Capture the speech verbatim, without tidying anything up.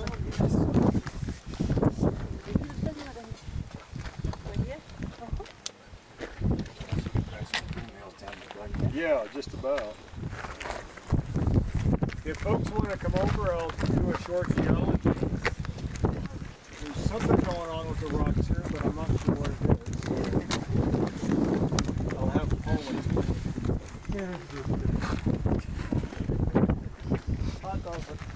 Yeah, just about. If folks want to come over, I'll do a short geology. There's something going on with the rocks here, but I'm not sure what it is. I'll have Paul explain. Hot dogs.